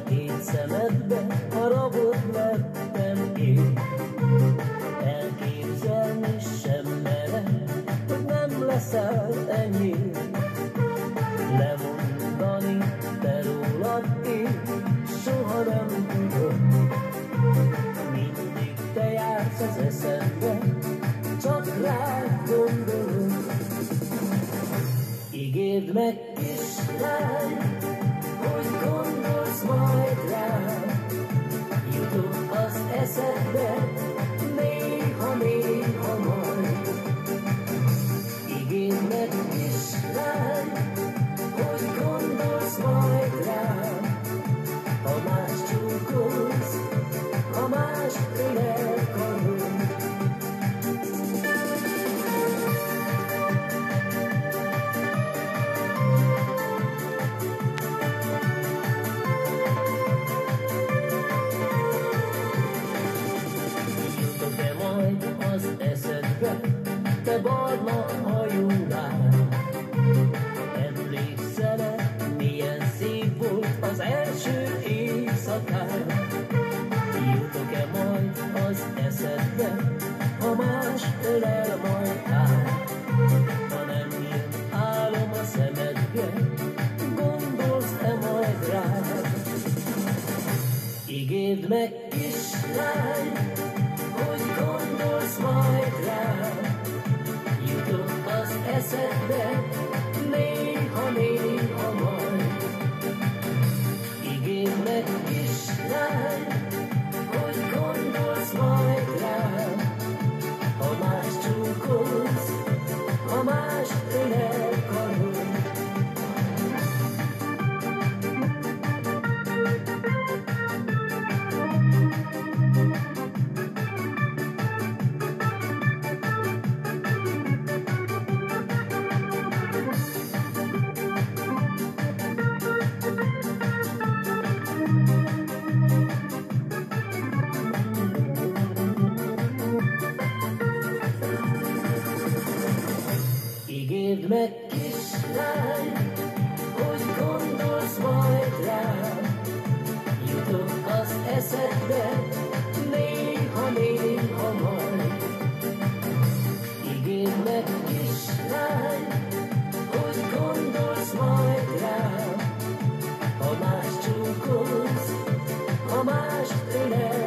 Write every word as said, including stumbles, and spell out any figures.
két szemedbe haragod lettem én. Elképzelni sem merem, hogy nem leszel enyém. Lemondani te rólad én soha nem tudom. Mindig te jársz az eszembe, csak rád gondolok. Ígérd meg, kislány, hogy gondolsz majd rám. Jutok az eszedbe, néha, néha majd. Ígérd meg, kislány, hogy gondolsz majd rám. Ha más csókolsz, ha más ölel karod. Jutok-e majd az eszedbe, te barna hajúnál? Emlékszel-e, milyen szép volt az első éjszakán? Jutok-e majd az eszedbe, ha más ölel majd áll? Ha nem jön álom a szemedbe, gondolsz-e majd rám? Ígérd meg, kislány, hogy gondolsz majd rám. Jutok az eszedbe, néha, néha majd. Ígérd meg, kislány, hogy gondolsz majd rám. Ha más csókolsz, ha más ölel karod. Ígérd meg, kislány, hogy gondolsz majd rám. Jutok az eszedbe, néha, néha majd. Ígérd meg, kislány, hogy gondolsz majd rám. Ha más csókolsz, ha más ölel